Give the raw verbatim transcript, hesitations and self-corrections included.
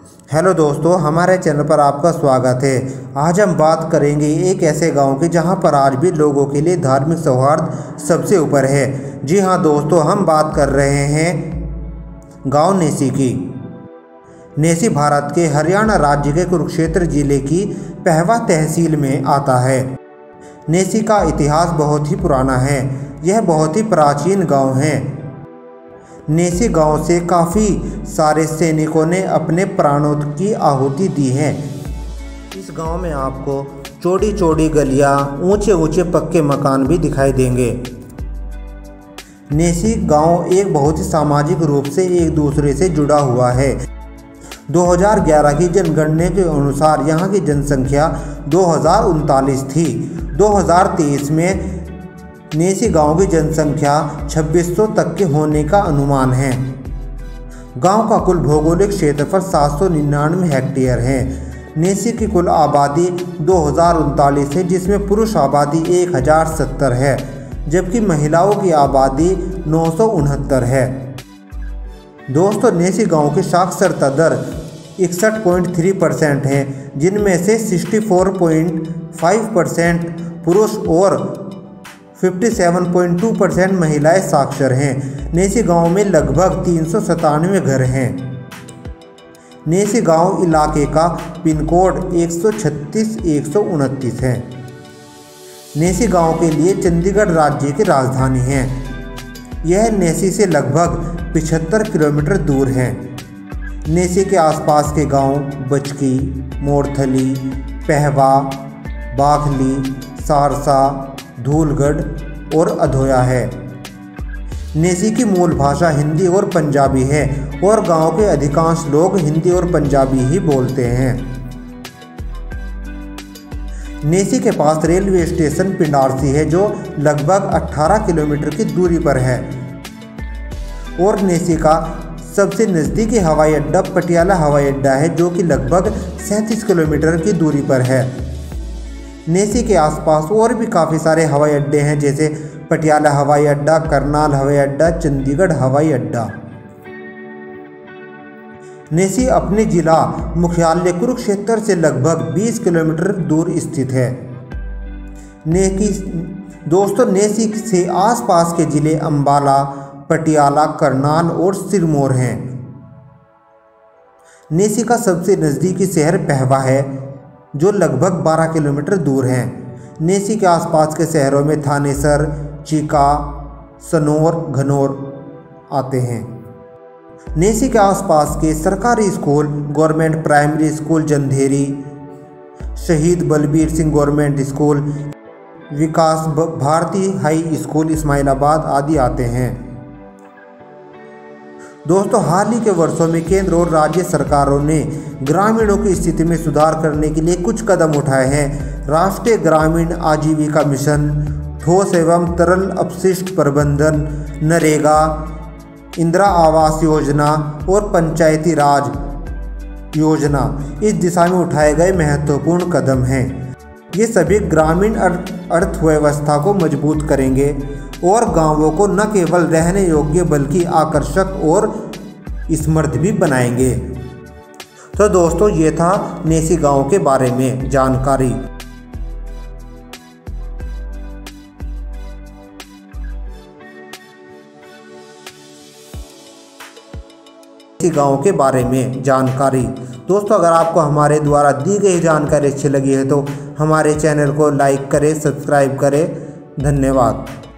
Hello दोस्तों, हमारे channel पर आपका स्वागत है। आज हम बात करेंगे एक ऐसे गांव की जहां पर आज भी लोगों के लिए धार्मिक सौहार्द सबसे ऊपर है। जी हां दोस्तों, हम बात कर रहे हैं गांव नेसी की। नेसी भारत के हरियाणा राज्य के कुरुक्षेत्र जिले की पहवा तहसील में आता है। नेसी का इतिहास बहुत ही पुराना है। यह बहुत ही प्राचीन गांव है। नेसी गांव से काफ़ी सारे सैनिकों ने अपने प्राणों की आहुति दी है। इस गांव में आपको चौड़ी चौड़ी गलियां, ऊंचे ऊंचे पक्के मकान भी दिखाई देंगे। नेसी गांव एक बहुत ही सामाजिक रूप से एक दूसरे से जुड़ा हुआ है। दो हज़ार ग्यारह की जनगणना के अनुसार यहाँ की जनसंख्या दो हज़ार उनतालीस थी। दो हज़ार तेईस में नेसी गांव की जनसंख्या छब्बीस सौ तक के होने का अनुमान है। गांव का कुल भौगोलिक क्षेत्रफल सात सौ निन्यानवे हेक्टेयर है। नेसी की कुल आबादी दो हज़ार उनतालीस है, जिसमें पुरुष आबादी एक हज़ार सत्तर है, जबकि महिलाओं की आबादी नौ सौ उनहत्तर है। दोस्तों, नेसी गांव की साक्षरता दर इकसठ पॉइंट तीन परसेंट है, जिनमें से चौंसठ पॉइंट पाँच परसेंट पुरुष और सत्तावन पॉइंट दो परसेंट महिलाएं साक्षर हैं। नेसी गांव में लगभग तीन सौ सतानवे घर हैं। नेसी गांव इलाके का पिन कोड एक सौ छत्तीस एक सौ उनतीस है। नेसी गांव के लिए चंडीगढ़ राज्य की राजधानी है। यह नेसी से लगभग पचहत्तर किलोमीटर दूर है। नेसी के आसपास के गांव बचकी, मोरथली, पहवा, बाखली, सारसा, धूलगढ़ और अधोया है। नेसी की मूल भाषा हिंदी और पंजाबी है और गांव के अधिकांश लोग हिंदी और पंजाबी ही बोलते हैं। नेसी के पास रेलवे स्टेशन पिंडारसी है, जो लगभग अठारह किलोमीटर की दूरी पर है, और नेसी का सबसे नज़दीकी हवाई अड्डा पटियाला हवाई अड्डा है, जो कि लगभग सैंतीस किलोमीटर की दूरी पर है। नेसी के आसपास और भी काफ़ी सारे हवाई अड्डे हैं, जैसे पटियाला हवाई अड्डा, करनाल हवाई अड्डा, चंडीगढ़ हवाई अड्डा। नेसी अपने जिला मुख्यालय कुरुक्षेत्र से लगभग बीस किलोमीटर दूर स्थित है। नेकी दोस्तों, नेसी से आसपास के जिले अंबाला, पटियाला, करनाल और सिरमौर हैं। नेसी का सबसे नज़दीकी शहर पहवा है, जो लगभग बारह किलोमीटर दूर है। नेसी के आसपास के शहरों में थानेसर, चीका, सनौर, घनौर आते हैं। नेसी के आसपास के सरकारी school government primary school Jandheri, Shaheed Balbir Singh government school, Vikas Bharati high school Ismailabad आदि आते हैं। दोस्तों, हाल ही के वर्षों में केंद्र और राज्य सरकारों ने ग्रामीणों की स्थिति में सुधार करने के लिए कुछ कदम उठाए हैं। राष्ट्रीय ग्रामीण आजीविका मिशन, ठोस एवं तरल अपशिष्ट प्रबंधन, नरेगा, इंदिरा आवास योजना और पंचायती राज योजना इस दिशा में उठाए गए महत्वपूर्ण कदम हैं। ये सभी ग्रामीण अर्थव्यवस्था को मजबूत करेंगे और गांवों को न केवल रहने योग्य बल्कि आकर्षक और समृद्ध भी बनाएंगे। तो दोस्तों, ये था नेसी गांव के बारे में जानकारी। नेसी गांव के बारे में जानकारी दोस्तों, अगर आपको हमारे द्वारा दी गई जानकारी अच्छी लगी है तो हमारे चैनल को लाइक करें, सब्सक्राइब करें। धन्यवाद।